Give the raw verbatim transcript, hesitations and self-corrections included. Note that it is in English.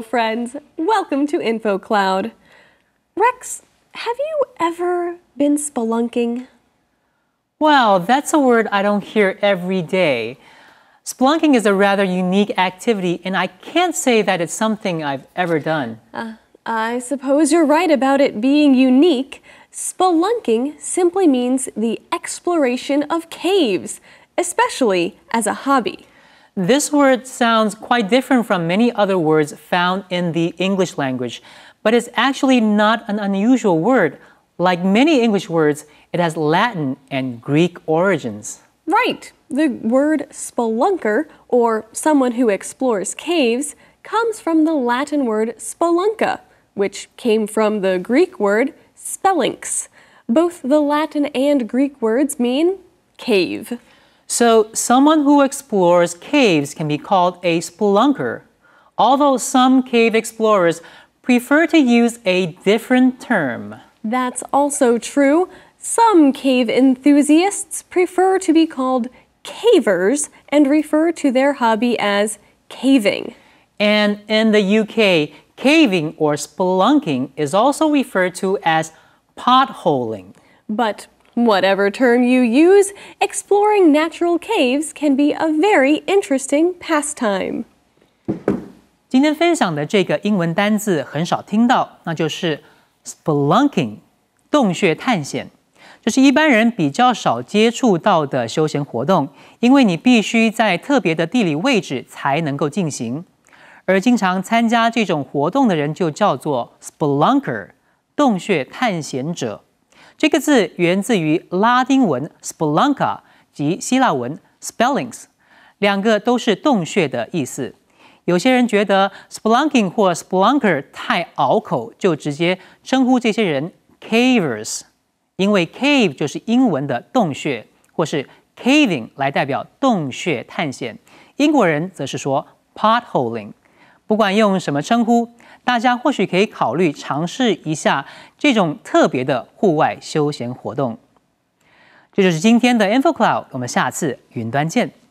friends. Welcome to InfoCloud. Rex, have you ever been spelunking? Well, that's a word I don't hear every day. Spelunking is a rather unique activity, and I can't say that it's something I've ever done. Uh, I suppose you're right about it being unique. Spelunking simply means the exploration of caves, especially as a hobby. This word sounds quite different from many other words found in the English language, but it's actually not an unusual word. Like many English words, it has Latin and Greek origins. Right. The word spelunker, or someone who explores caves, comes from the Latin word spelunca, which came from the Greek word sphelinx. Both the Latin and Greek words mean cave. So, someone who explores caves can be called a spelunker, although some cave explorers prefer to use a different term. That's also true. Some cave enthusiasts prefer to be called cavers and refer to their hobby as caving. And in the U K, caving or spelunking is also referred to as potholing. But whatever term you use, exploring natural caves can be a very interesting pastime. 今天分享的这个英文单字很少听到，那就是 spelunking， 洞穴探险。这是一般人比较少接触到的休闲活动，因为你必须在特别的地理位置才能够进行。而经常参加这种活动的人就叫做 spelunker， 洞穴探险者。这个字源自于拉丁文 spelunca 及希腊文 sphelinx， 两个都是洞穴的意思。有些人觉得 spelunking 或 spelunker 太拗口，就直接称呼这些人 cavers。因为 cave 就是英文的洞穴，或是 caving 来代表洞穴探险。英国人则是说 potholing。不管用什么称呼，大家或许可以考虑尝试一下这种特别的户外休闲活动。这就是今天的 InfoCloud， 我们下次云端见。